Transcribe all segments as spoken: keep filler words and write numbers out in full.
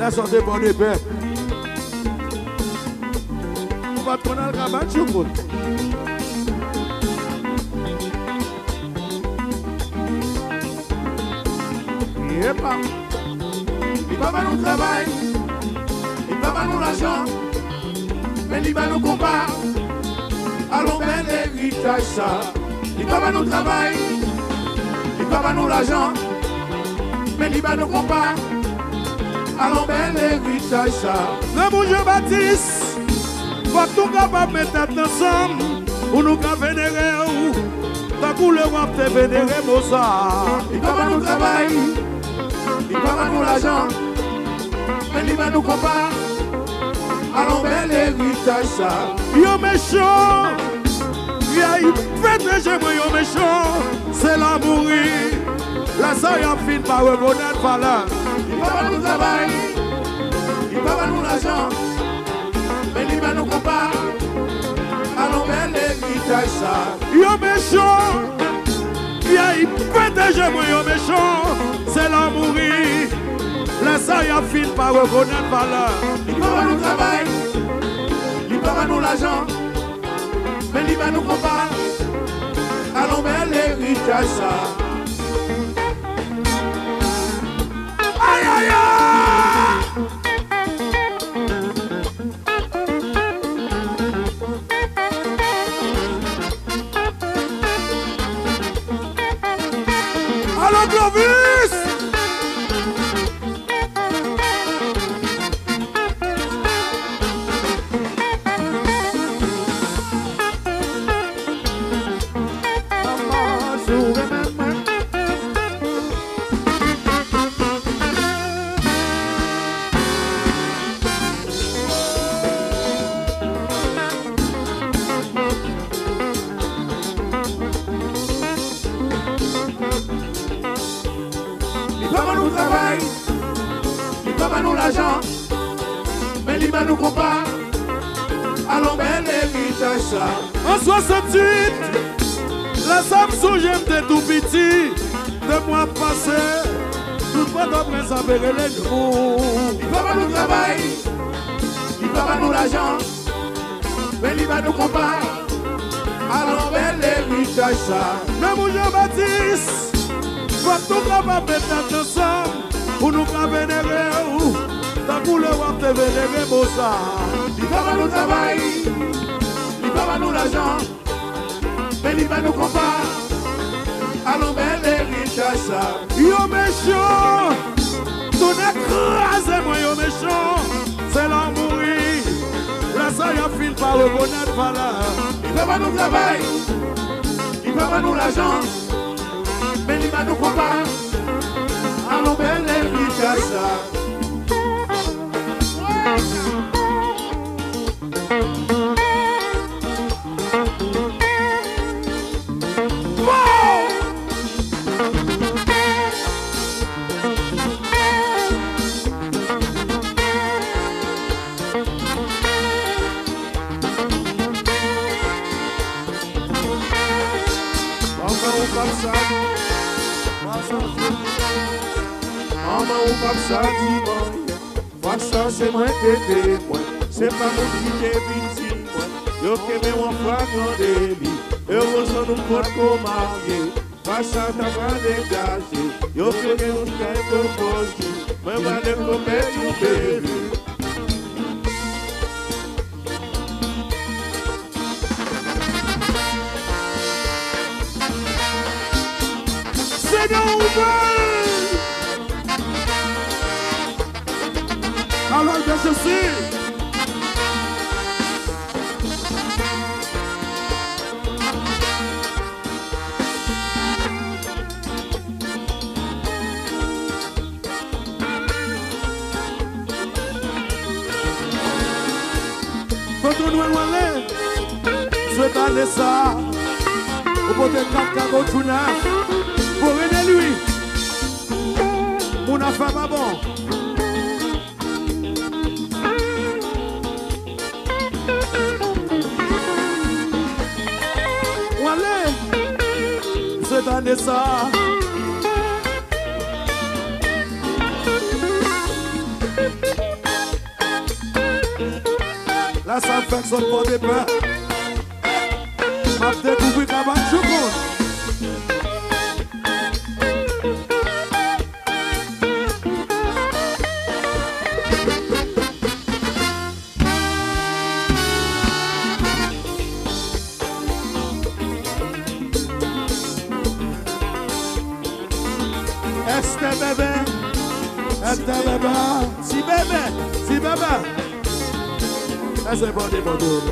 la santé bonne et paix. On va prendre le cabane sur le il pas. Il va pas nous travail, il va pas nous l'argent, mais il va nous combat. Allons bel héritage ça. Il va pas nous travail, il va pas nous l'argent, mais il va nous combat. Allons bel héritage ça. Le bon Jean-Baptiste, faut tout capable mettre ensemble, pour nous vénérer ou tant que le roi te vénérer Mozart. Il va pas nous travail. Il va pas nous l'argent, mais il va nous combat. Allons bel héritage ça. Yo méchant, y'a eu fait de jeu, yo méchant. C'est l'amour, la soeur y'a fini par reconnaître valeur. Il va pas nous travail, il va pas nous l'argent, mais il va nous combat. Allons bel héritage ça. Yo méchant, y'a eu fait de jeu, yo méchant. C'est l'amour, la ça y a fini par reconnaître valeur. Il va pas nous travail, il va pas nous l'argent, mais il va nous combat. Allons bel héritage ça. Aïe aïe aïe. Allons Clovis. En soixante-huit, la Samsung j'aime tout petit. De mois passé, tout le monde après ça verrait les jours. Il va pas nous travailler, il va pas nous l'argent, mais il va nous combat. Alors bel héritage ça. Le mon Jean-Baptiste, faut tout capable mettre ensemble pour nous vénérer ou tant que le roi te vénérer Mozart. Il va pas nous travailler. Il va pas nous l'argent, mais il va nous combat. Allons bel héritage ça. Yo méchant, tout écrasé moi yo méchant. C'est l'amour, la ça y a fini par reconnaître valeur. Il va pas nous travailler, il va pas nous l'argent, mais il va nous combat. Allons bel héritage ça. Ça c'est moi qui témoin, c'est pas nous qui t'es victime. Yo que me on fois qu'on délit, heureusement nous pouvons marier. Face à ta main dégagée, yo que me on fait composer, même à ne commettre un bébé. C'est dans alors bien je suis. Quand on doit aller, souhaite aller ça. Au côté de Kaka Tuna, pour aider lui. Mon affaire pas bon. Cette année ça Là, ça fait que son pot de pain. M'a découvert qu'à battre tout le monde. Este bébé, este bébé, si bébé, si bébé. C'est bon des bon tour.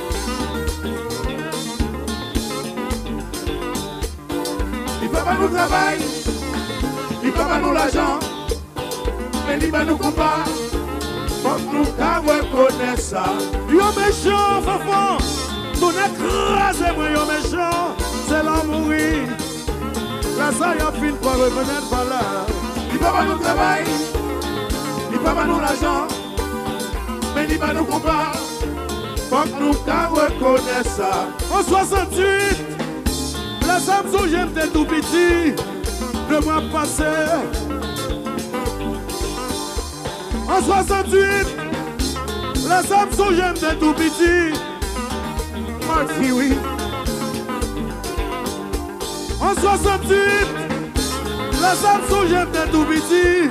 Il peut pas nous travailler, il peut pas nous l'argent, mais il va nous combattre. Faut que nous reconnaître ça. Yo méchant, fafon, nous n'écrasez moi yo méchant, c'est l'amour. La ça y a fini pour reconnaître valeur. Il peut pas nous travailler, il peut pas nous l'argent, mais il va nous combattre. Faut que nous reconnaître ça. En soixante-huit, la Samsung j'étais tout petit, le mois passé. En soixante-huit, la Samsung j'étais tout petit. Mark Fury. En soixante-huit, la Samsung j'étais tout petit.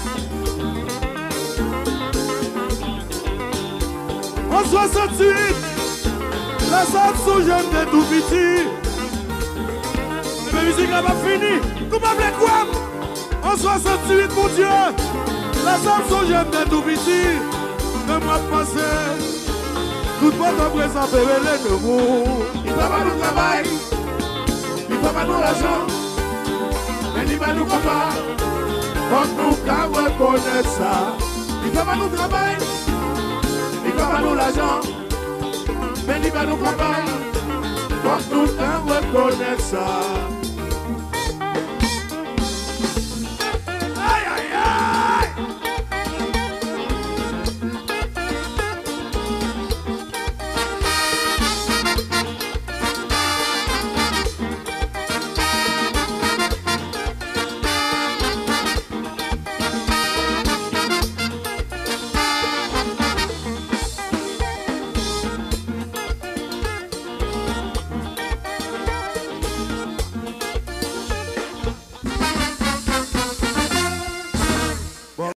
En soixante-huit, la Samsung j'étais tout petit. La musique n'a pas fini. Comment vous quoi? En soixante-huit, mon Dieu, la Samsung j'étais tout petit. Le mois passé, tout le monde a présenté les nouveaux. Il va pas nous travailler. Il va pas nous l'argent, mais il va nous combattre. Faut que nous reconnaître ça. Il va pas nous travailler, il va pas nous l'argent, mais il va nous combattre. Faut que nous reconnaître ça.